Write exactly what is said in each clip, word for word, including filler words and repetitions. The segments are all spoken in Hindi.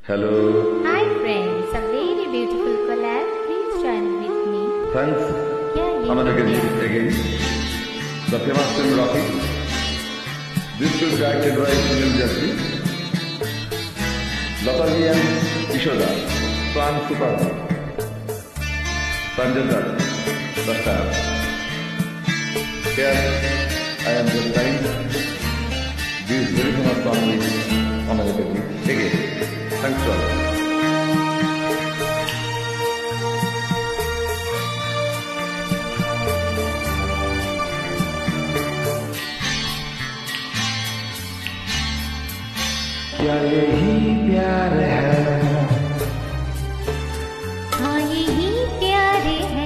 Hello. Hi friends, a very beautiful collab. Please join with me. Thanks. Yeah, Another yeah. again. The famous film Rocky. This film directed by Sunil Jeffrey. Lataji and Ishoda. Swan Super. Sanjay Dutt. The star. Here I am just trying this very famous song with American again. Thanks a lot. क्या यही प्यार है? हाँ यही प्यार है।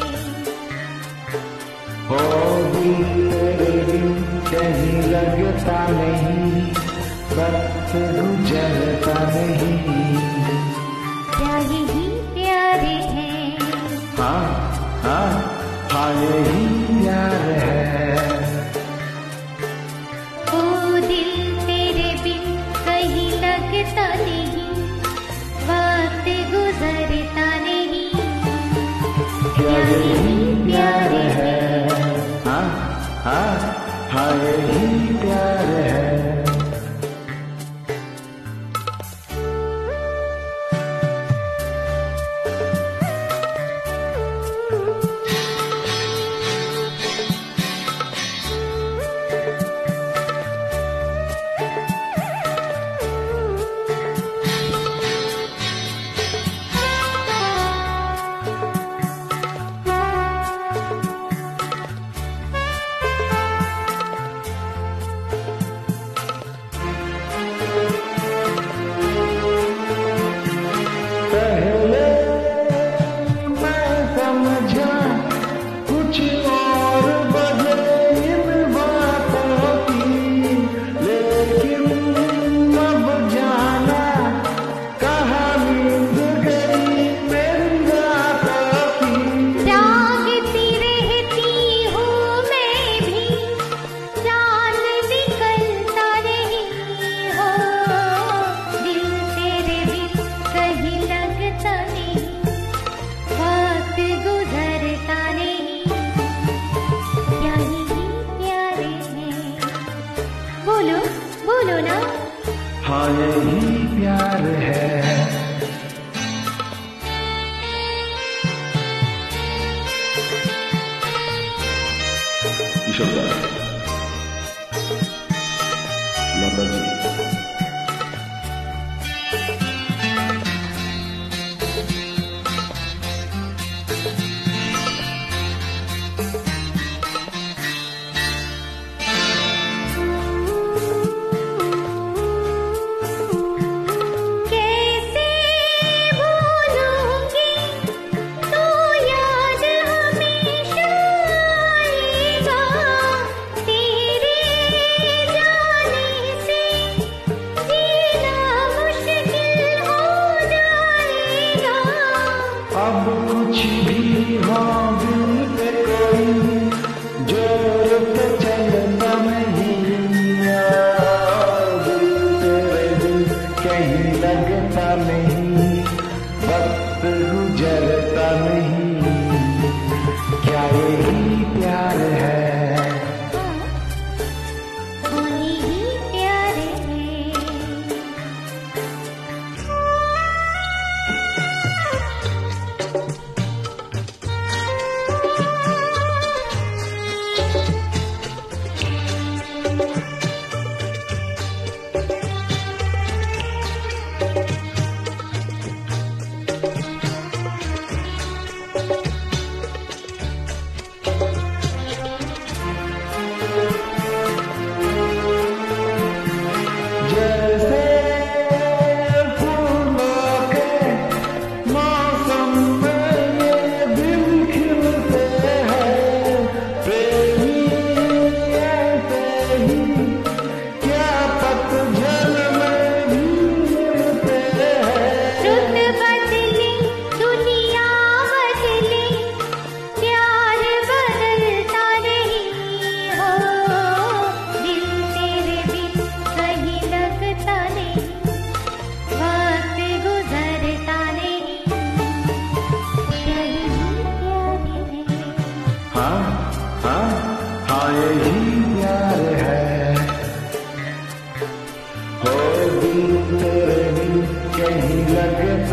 हो दिल तेरे बिन कहीं लगता नहीं, वक्त गुजरता नहीं। क्या यही प्यार है? हाँ हाँ हाँ यही प्यार है। ओ दिल तेरे बिन कहीं लगता नहीं, वक्त गुजरता नहीं। क्या यही प्यार है? हाँ हाँ हाँ यही प्यार है। बोलो बोलो ना। हाँ यही प्यार है। Ishoda. Lataji. अब कुछ भी हो दिल पे कोई जोर पे चलता नहीं, दिल तेरे दिल कहीं लगता नहीं, वक्त गुजरता नहीं। क्या यही प्यार है? हाँ यही प्यार है।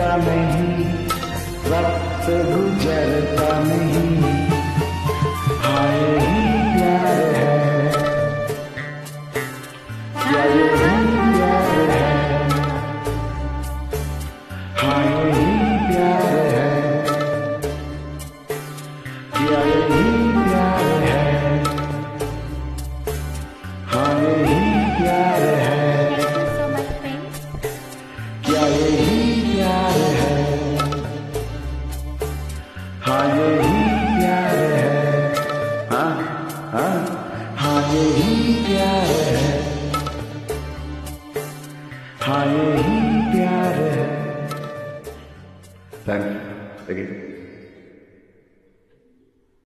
नहीं, वक्त गुजरता नहीं, हाँ यही प्यार है, क्या यही प्यार है, हाँ यही प्यार है, क्या यही प्यार है, हाँ यही प्यार है, क्या यही प्यार है, हाँ यही प्यार है, हाँ हाँ हाँ यही प्यार है, हाँ यही प्यार है। Thanks again.